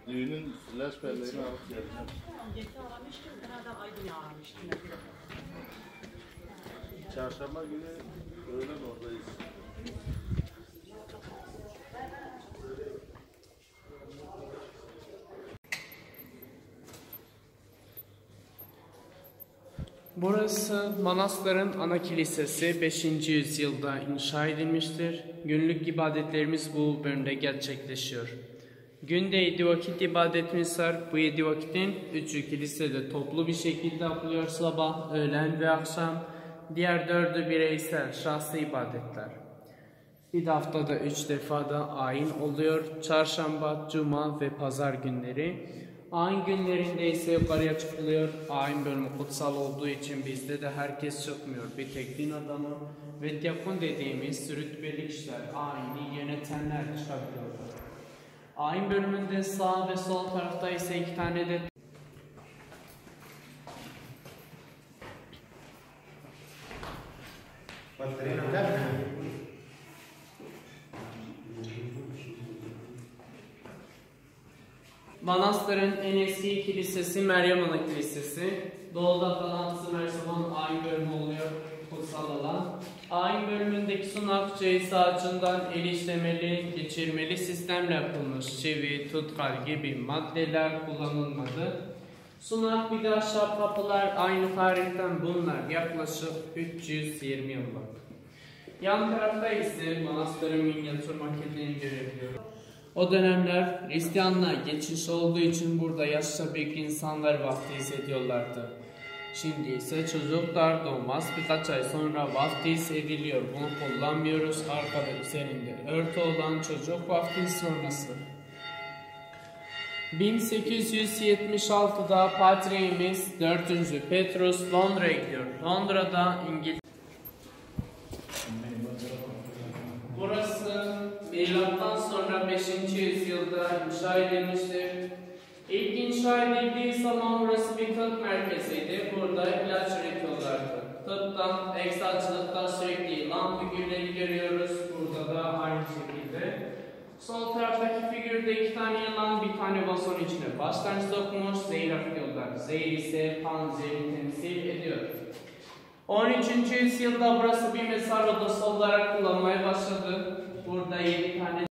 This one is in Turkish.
Düğünün flash belleğini alıp geleceğim. Geçen aramıştım, herhalde Aydın'ı aramıştım. Çarşamba günü öğlen oradayız. Burası Manastır'ın ana kilisesi 5. yüzyılda inşa edilmiştir. Günlük ibadetlerimiz bu bölümde gerçekleşiyor. Günde 7 vakit ibadetimiz var. Bu 7 vakitin 3'ü kilisede toplu bir şekilde yapılıyor, sabah, öğlen ve akşam. Diğer 4'ü bireysel, şahsi ibadetler. Bir de haftada 3 defa da ayin oluyor. Çarşamba, cuma ve pazar günleri. Ayin günlerinde ise yukarıya çıkılıyor. Ayin bölümü kutsal olduğu için bizde de herkes çıkmıyor. Bir tek din adamı ve diyakon dediğimiz rütbeli kişiler, ayini yönetenler çıkabiliyorlar. Ayin bölümünde sağ ve sol tarafta ise 2 tane de Manastırın en eski kilisesi Meryem Ana Kilisesi. Doğuda kalan kısım her zaman ayin bölümü oluyor, kutsal alan. Ayin bölümündeki sunak ceviz ağacından el işlemeli, geçirmeli sistemle yapılmış. Çivi, tutkal gibi maddeler kullanılmadı. Sunak bir de ahşap kapılar aynı tarihten, bunlar yaklaşık 320 yıllık. Yan tarafta ise manastırın minyatür maketini görebiliyoruz. O dönemler Hristiyanlığa geçiş olduğu için burada yaşça büyük insanlar vaftiz ediyorlardı. Şimdi ise çocuklar doğmaz birkaç ay sonra vaftiz ediliyor. Bunu kullanmıyoruz. Arkada üzerinde örtü olan çocuk vaftiz sonrası. 1876'da Patriğimiz 4. Petrus Londra'ya gidiyor. Londra'da İngiliz. Burası milattan sonra 5. yüzyılda inşa edilmiştir. İlk inşa edildiği zaman burası bir tıp merkeziydi. Burada ilaç üretiyorlardı. Tıptan, eczacılıktan sürekli yılan figürleri görüyoruz. Burada da aynı şekilde. Sol taraftaki figürde 2 tane yılan, bir tane vason içine baştan sokmuş, zehir akıyorlar. Zehir ise panzehri temsil ediyor. 13. yüzyılda burası bir mezar odası olarak kullanmaya başladı. Burada 7 tane